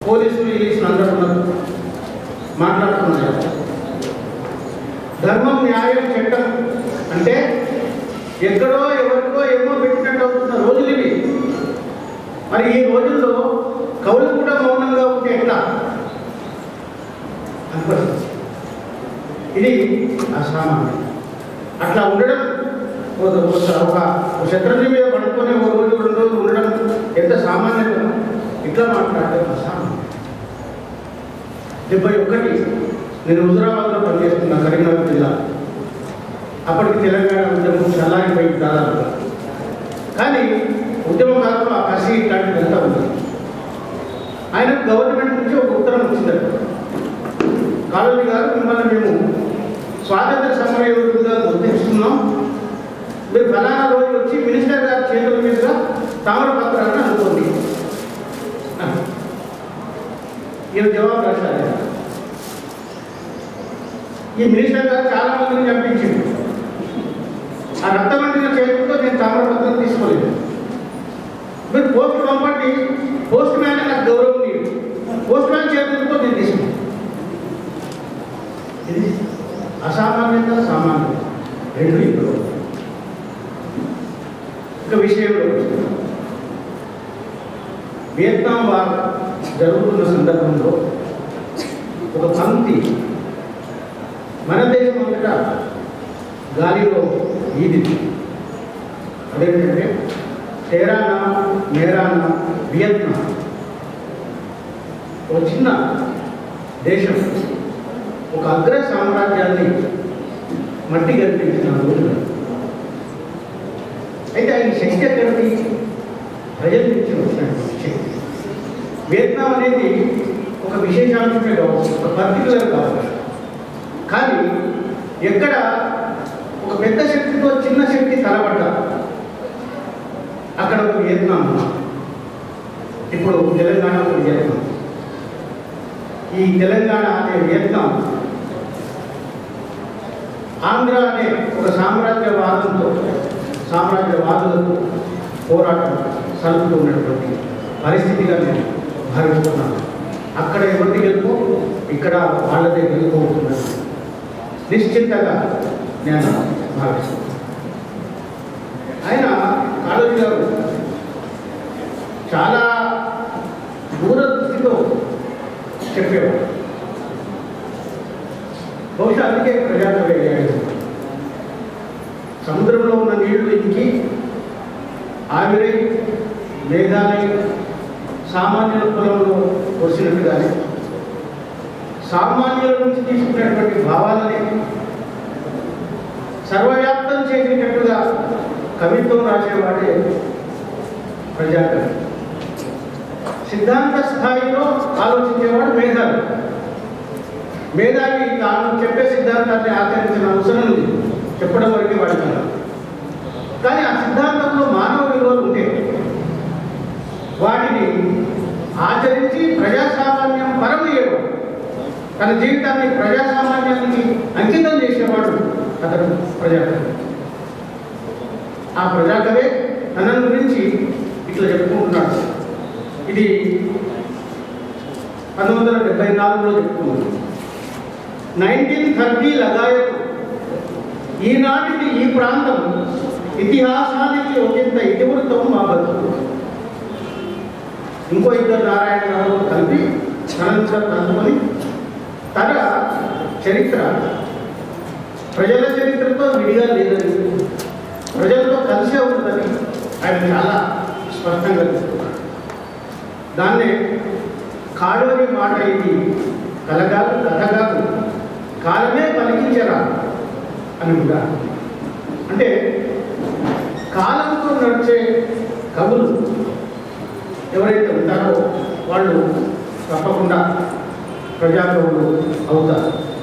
పోలీసులు రిలీషన్ అందరూ ఉన్నారు, మాట్లాడుతున్నారు. ధర్మం, న్యాయం, చట్టం అంటే ఎక్కడో ఎవరికో ఏమో పెట్టినట్టు అవుతున్న రోజులు ఇవి. మరి ఈ రోజుల్లో కవులు కూడా మౌనంగా ఉంటే ఎట్లా అనుకోవచ్చు. ఇది అసామాన్యం. అట్లా ఉండడం ఒక శత్రుజీ మీద పడుకొని ఒక రోజు 2 రోజులు ఉండడం ఎంత సామాన్యత. ఇట్లా మాట్లాడడం అసామాన్యం. 71 నేను హుజురాబాద్లో పనిచేస్తున్నా, కరీంనగర్ జిల్లా. అప్పటికి తెలంగాణ ఉద్యమం చల్లారిపోయింది దాదాపుగా. కానీ ఉద్యమకాలంలో ఆ కసి ఇట్లాంటిదంతా ఉంది. ఆయనకు గవర్నమెంట్ నుంచి ఒక ఉత్తరం వచ్చిందట, కాళోజీ గారు మిమ్మల్ని మేము స్వాతంత్ర సమరయోధులుగా గుర్తిస్తున్నాం, మీరు ఫలానా రోజు వచ్చి మినిస్టర్ గారి చేతుల మీదుగా తామరపత్రాన్ని అనుకోండి. ఈయన జవాబు రాశారు. ఈ మినిస్టర్ గారు చాలా మందిని చంపించింది. ఆ రక్తమంటిన చేతులతో నేను తామరపత్రం తీసుకోలేదు. మీరు పోస్ట్ పంపండి, పోస్ట్ మ్యాన్ నాకు గౌరవం లేదు, పోస్ట్ మ్యాన్ చేతులతో నేను తీసుకున్నాను. ఇది అసామాన్యత, సామాన్యత రెండు ఇప్పుడు. ఒక విషయంలో వియత్నాం వార్ జరుగుతున్న సందర్భంలో ఒక పంక్తి మన దేశం అంతటా గాలిలో ఈదింది. అదేంటంటే తెరానా మేరానా వియత్నాం, ఒక చిన్న దేశం ఒక అగ్ర సామ్రాజ్యాన్ని మట్టి కల్పించిన రోజులు. అయితే ఆయన శక్తి ఎక్కడికి ప్రజల నుంచి వచ్చినటువంటి శక్తి. వియత్నాం అనేది ఒక విశేషాంశమే కావచ్చు, ఒక పర్టికులర్ కావచ్చు. కానీ ఎక్కడ ఒక పెద్ద శక్తితో చిన్న శక్తి తలపడ్డ అక్కడ ఒక వియత్నాం. ఇప్పుడు తెలంగాణ ఒక వియత్నాం. ఈ తెలంగాణ అనే వియత్నాం ఆంధ్ర అనే ఒక సామ్రాజ్యవాదులకు పోరాటం సలుపుతున్నటువంటి పరిస్థితిగా నేను భావిస్తున్నాను. అక్కడ ఎవరికి గెలుపు, ఇక్కడ వాళ్ళదే గెలుపు అవుతున్నది నిశ్చింతగా నేను భావిస్తున్నాను. ఆయన కాళోజీ గారు చాలా దూరదృష్టితో చెప్పేవాడు. బహుశా అందుకే ప్రజాకవి అయ్యాడు. సముద్రంలో ఉన్న నీళ్లు ఇంకి ఆవిరై మేఘాలై సామాన్యుల పొలంలో వచ్చినట్టుగానే సామాన్యుల నుంచి తీసుకున్నటువంటి భావాలని సర్వవ్యాప్తం చేసేటట్టుగా కవిత్వం రాసేవాడే ప్రజాకవి. సిద్ధాంత స్థాయిలో ఆలోచించేవాడు మేధావి. మేధావి తాను చెప్పే సిద్ధాంతాన్ని ఆచరించిన అవసరం ఉంది, చెప్పడం వరకు వాడికి. కానీ ఆ సిద్ధాంతంలో మానవ విలువలు ఉంటే వాటిని ఆచరించి ప్రజాసామాన్యం పరమయ్యేవాడు. తన జీవితాన్ని ప్రజాసామాన్యానికి అంకితం చేసేవాడు అతడు ప్రజాకవి. ఆ ప్రజాకవే తన గురించి ఇట్లా చెప్పుకుంటున్నాడు. ఇది 1974లో చెప్పుకున్నాడు. 1930 లగాయతు, ఈనాటికి ఈ ప్రాంతం ఇతిహాసానికి ఒకంత ఇతివృత్తం మా బతుకు. ఇంకో 2 నారాయణరావు కలిపి తనంతా కనుక్కొని తన చరిత్ర ప్రజల చరిత్రతో విడిగా లేదని, ప్రజలతో కలిసే ఉంటుందని ఆయన చాలా స్పష్టంగా చెప్తున్నారు. దాన్నే కాళోజీ మాట ఇది కలగాదు కథగాదు కాలమే పలికించరా అని కూడా. అంటే కాలంతో నడిచే కవులు ఎవరైతే ఉంటారో వాళ్ళు తప్పకుండా ప్రజాకవులు అవుతారు.